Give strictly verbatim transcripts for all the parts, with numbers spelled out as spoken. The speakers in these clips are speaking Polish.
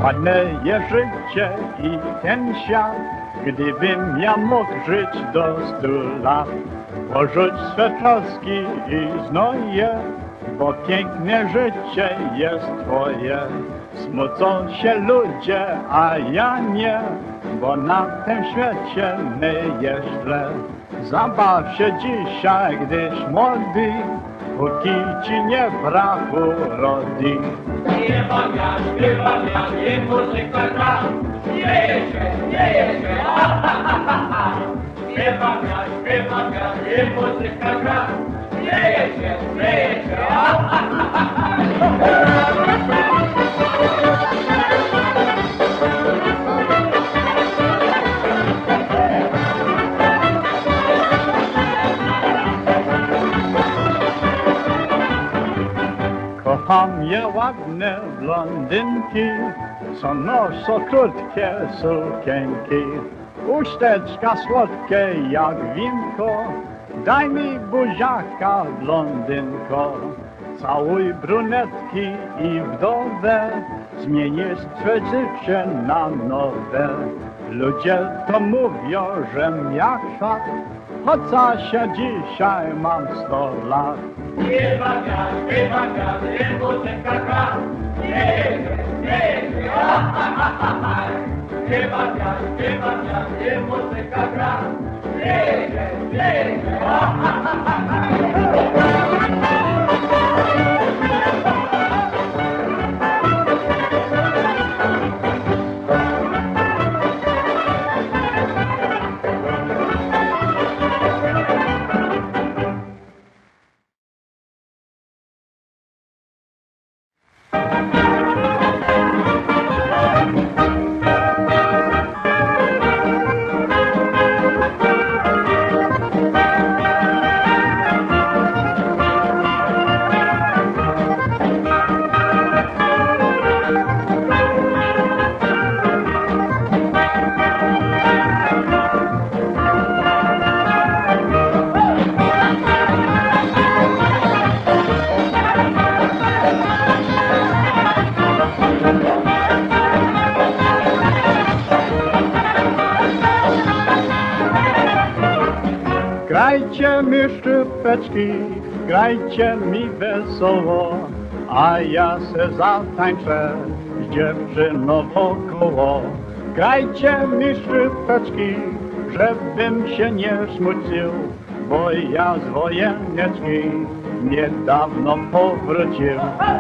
Ładne jest życie i ten świat, gdybym ja mógł żyć do stu lat. Porzuć swe troski i znoje, bo piękne życie jest twoje. Smucą się ludzie, a ja nie, bo na tym świecie nie jest źle. Zabaw się dzisiaj, gdyż młody, póki ci nie brak urody. Śpiewam ja, śpiewam ja, i muzyka gra, śmieje się, śmieje się, ha, ha, ha, ha. Śpiewam ja, śpiewam ja, i muzyka gra, śmieje się, śmieje się, ha, ha, ha, ha. Kocham je ładne blondynki, co noszą krótkie sukienki. Usteczka słodkie jak winko, daj mi buziaka, blondynko. Całuj brunetki i wdowę, zmienisz swe życie na nowe. Ludzie to mówią, żem jak szat, choć się dzisiaj mam sto lat. Śpiewam ja, śpiewam ja, i muzyka gra, śmieje się, śmieje się, ha, ha, ha, ha, ha. Śpiewam ja, śpiewam ja, i muzyka gra, śmieje się, śmieje się, ha, ha, ha, ha. Grajcie mi szczypeczki, grajcie mi wesoło, a ja se zatańczę z dziewczyną wokoło. Grajcie mi szczypeczki, żebym się nie smucił, bo ja z wojenneczki niedawno powrócił.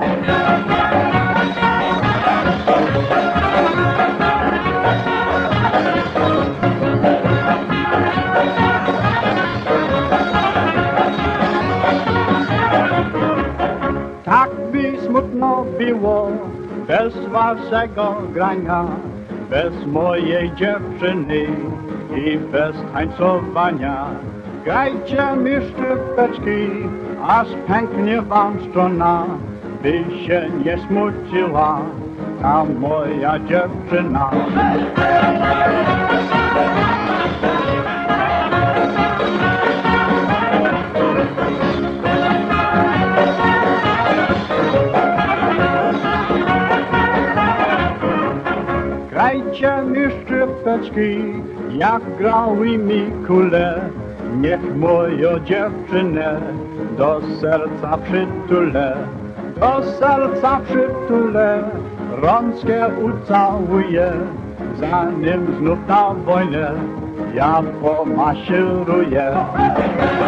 Tak by smutno było bez waszego grania, bez mojej dziewczyny i bez tańcowania. Grajcie mi szczypeczki, aż pęknie wam strona, by się nie smuciła ta moja dziewczyna. Grajcie mi szczypeczki, jak grały mi kule, niech moją dziewczynę do serca przytulę, do serca przytulę, rączkę ucałuję, zanim znów na wojnę ja pomaszeruję.